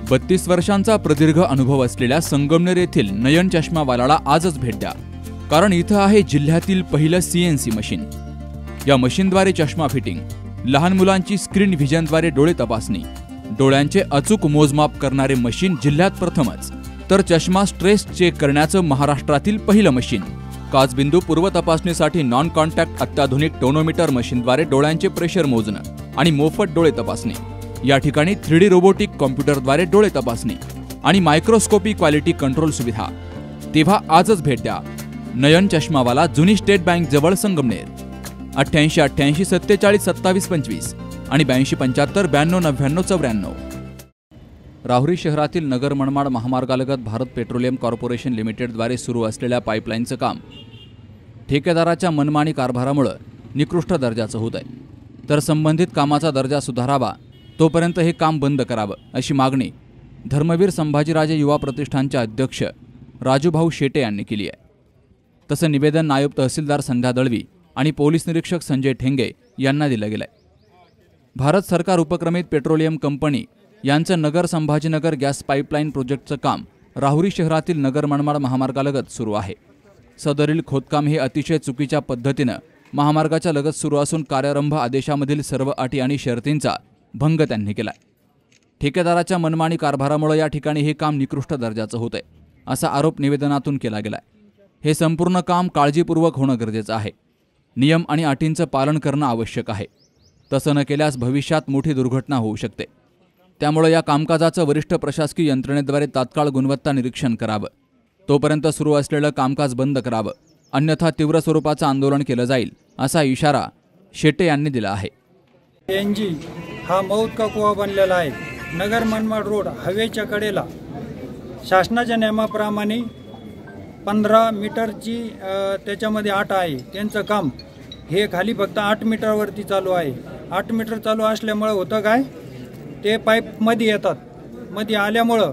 32 वर्षांचा प्रदीर्घ अनुभव असलेल्या संगमनेर येथील नयन चष्मावालाला आजच भेट द्या, कारण इथं आहे जिल्ह्यातील पहिलं CNC मशीन। या मशीनद्वारे चष्मा फिटिंग, लहान मुलांची स्क्रीन व्हिजनद्वारे डोळे तपासणी, डोळ्यांचे अचूक मोजमाप करणारे मशीन जिल्ह्यात प्रथमच, तर चष्मा स्ट्रेस चेक करण्याचं महाराष्ट्रातील पहिलं मशीन। काचबिंदू पूर्व तपासणीसाठी नॉन कॉन्टॅक्ट अत्याधुनिक टोनोमीटर मशीनद्वारे डोळ्यांचे प्रेशर मोजणं आणि मोफत डोळे तपासणी। या ठिकाणी 3D रोबोटिक कॉम्प्युटरद्वारे डोळे तपासणी आणि मायक्रोस्कोपी क्वालिटी कंट्रोल सुविधा। तेव्हा आजच भेट द्या नयन चष्मावाला, जुनी स्टेट बँक जवळ, संगमनेर। 88 88 47 27 25 आणि 82 75 92 99 94। राहुरी शहरातील नगर मनमाड महामार्गालगत भारत पेट्रोलियम कॉर्पोरेशन लिमिटेडद्वारे सुरू असलेल्या पाईपलाईनचं काम ठेकेदाराच्या मनमानी कारभारामुळे निकृष्ट दर्जाचं होत आहे, तर संबंधित कामाचा दर्जा सुधारावा, तोपर्यंत हे काम बंद करावं अशी मागणी धर्मवीर संभाजीराजे युवा प्रतिष्ठानचे अध्यक्ष राजूभाऊ शेटे यांनी केली आहे। तसं निवेदन नायब तहसीलदार संध्या दळवी आणि पोलीस निरीक्षक संजय ठेंगे यांना दिलं गेलंय। भारत सरकार उपक्रमित पेट्रोलियम कंपनी यांचं नगर संभाजीनगर गॅस पाईपलाईन प्रोजेक्टचं काम राहुरी शहरातील नगर मनमाड महामार्गालगत सुरू आहे। सदरील खोदकाम हे अतिशय चुकीच्या पद्धतीनं महामार्गाच्या लगत सुरू असून कार्यारंभ आदेशामधील सर्व अटी आणि शर्तींचा भंग त्यांनी केलाय। ठेकेदाराच्या मनमानी कारभारामुळे या ठिकाणी हे काम निकृष्ट दर्जाचं होतंय, असा आरोप निवेदनातून केला गेलाय। हे संपूर्ण काम काळजीपूर्वक होणं गरजेचं आहे। नियम आणि अटींचं पालन करणं आवश्यक आहे। तसं न केल्यास भविष्यात मोठी दुर्घटना होऊ शकते। त्यामुळे या कामकाजाचं वरिष्ठ प्रशासकीय यंत्रणेद्वारे तात्काळ गुणवत्ता निरीक्षण करावं, तोपर्यंत सुरू असलेलं कामकाज बंद करावं, अन्यथा तीव्र स्वरूपाचं आंदोलन केलं जाईल, असा इशारा शेटे यांनी दिला आहे। NG हा मौत का कुवा बनलेला आहे। नगर मनमाड रोड हवेच्या कडेला शासनाच्या नियमाप्रमाणे 15 मीटरची त्याच्यामध्ये आट आहे। त्यांचं काम हे खाली फक्त 8 मीटरवरती चालू आहे। 8 मीटर चालू असल्यामुळे होतं काय, ते पाईप मध्ये येतात। मध्ये आल्यामुळं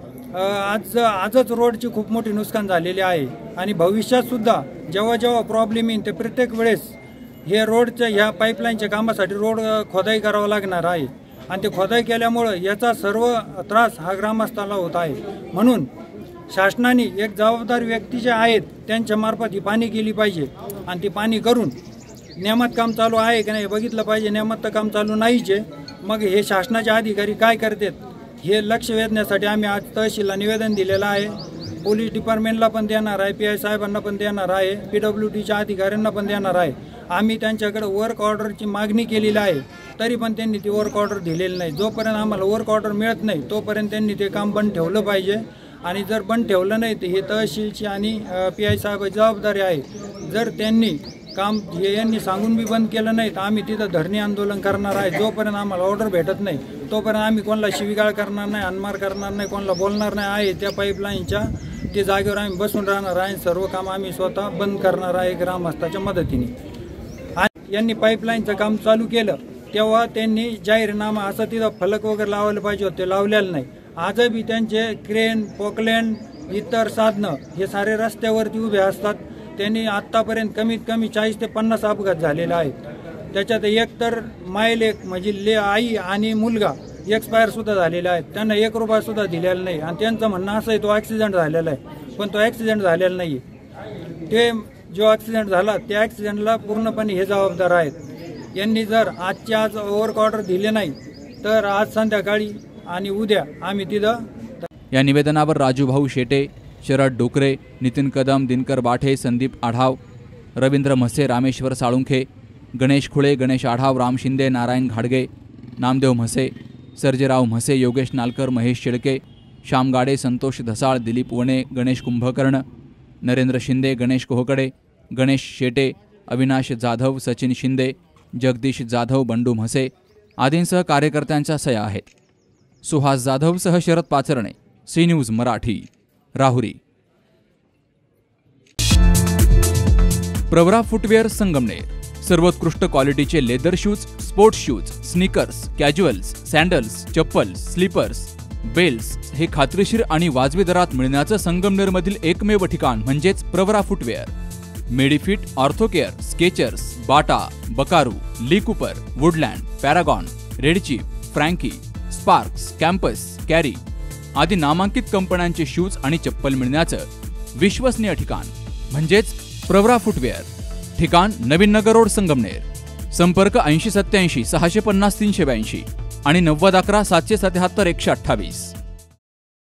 आजच रोडची खूप मोठी नुकसान झालेली आहे आणि भविष्यात सुद्धा जेव्हा जेव्हा प्रॉब्लेम येईल ते प्रत्येक वेळेस हे रोडच्या ह्या पाईपलाईनच्या कामासाठी रोड खोदाई करावं लागणार आहे आणि ते खोदाई केल्यामुळं याचा सर्व त्रास हा ग्रामस्थांना होत आहे। म्हणून शासनाने एक जबाबदार व्यक्ती जे आहेत त्यांच्या मार्फत ही पाहणी केली पाहिजे आणि ती पाहणी करून नियमात काम चालू आहे की नाही बघितलं पाहिजे। नियमात तर काम चालू नाहीच आहे, मग हे शासनाचे अधिकारी काय करतात हे लक्ष वेधण्यासाठी आम्ही आज तहसीलला निवेदन दिलेलं आहे। पोलीस डिपार्टमेंटला पण देणार आहे, PI साहेबांना पण देणार आहे, PWDच्या अधिकाऱ्यांना पण देणार आहे। आम्ही त्यांच्याकडे वर्क ऑर्डरची मागणी केलेली आहे, तरी पण त्यांनी ती वर्क ऑर्डर दिलेली नाही। जोपर्यंत आम्हाला वर्क ऑर्डर मिळत नाही तोपर्यंत त्यांनी ते काम बंद ठेवलं पाहिजे आणि जर बंद ठेवलं नाही तर हे तहसीलची आणि PI साहेबांची जबाबदारी आहे। जर त्यांनी काम यांनी सांगून बी बंद केलं नाही तर आम्ही तिथं धरणे आंदोलन करणार आहे। जोपर्यंत आम्हाला ऑर्डर भेटत नाही तोपर्यंत आम्ही कोणाला शिवीगाळ करणार नाही, हाणमार करणार नाही, कोणाला बोलणार नाही आहे। त्या पाईपलाईनच्या ते जागेवर आम्ही बसून राहणार आहे। सर्व काम आम्ही स्वतः बंद करणार आहे ग्रामस्थाच्या मदतीने। आणि यांनी पाईपलाईनचं काम चालू केलं तेव्हा त्यांनी जाहीरनामा असं तिथं फलक वगैरे लावायला पाहिजे होते, लावलेलं नाही। आजही त्यांचे क्रेन, पोकलँड, इतर साधनं हे सारे रस्त्यावरती उभे असतात। त्यांनी आत्तापर्यंत कमीत कमी 40 ते 50 अपघात झालेले आहेत। त्याच्यात एक तर मायलेक म्हणजे आई आणि मुलगा एक्सपायर सुद्धा झालेले आहेत। त्यांना 1 रुपया सुद्धा दिलेला नाही आणि त्यांचं म्हणणं असं आहे तो ॲक्सिडेंट झालेला आहे, पण तो ॲक्सिडेंट झालेला नाही। ते जो ॲक्सिडेंट झाला त्या ॲक्सिडेंटला पूर्णपणे हे जबाबदार आहेत। यांनी जर आजच्या आज वर्क ऑर्डर दिले नाही तर आज संध्याकाळी आणि उद्या आम्ही तिथं। या निवेदनावर राजूभाऊ शेटे, शरद डोकरे, नितीन कदम, दिनकर बाठे, संदीप आढाव, रवींद्र म्हसे, रामेश्वर साळुंखे, गणेश खुळे, गणेश आढाव, राम शिंदे, नारायण घाडगे, नामदेव म्हसे, सर्जेराव म्हसे, योगेश नालकर, महेश शेळके, श्याम गाडे, संतोष धसाळ, दिलीप वणे, गणेश कुंभकर्ण, नरेंद्र शिंदे, गणेश कोहकडे, गणेश शेटे, अविनाश जाधव, सचिन शिंदे, जगदीश जाधव, बंडू म्हसे आदींसह कार्यकर्त्यांच्या सह्या आहेत। सुहास जाधवसह Sharad Pacharne, C news Marathi, Rahuri. Pravara footwear Sangamner, सर्वोत्कृष्ट क्वालिटीचे leather shoes, sports shoes, sneakers, casuals, sandals, chappals, slippers, belts हे खात्रीशीर आणि वाजवी दरात मिळण्याचं संगमनेरमधील एकमेव ठिकाण म्हणजेच Pravara footwear. Medifit, Orthocare, Skechers, Bata, Buckaroo, Lee Cooper, Woodland, Paragon, Red Chief, Frankie, Sparx, Campus, Carry, आदी नामांकित कंपन्यांचे शूज आणि चप्पल मिळण्याचं विश्वसनीय ठिकाण म्हणजेच प्रवरा फुटवेअर. ठिकाण नवीन नगर रोड संगमनेर. संपर्क 8087 650 382 आणि 9011 777 128.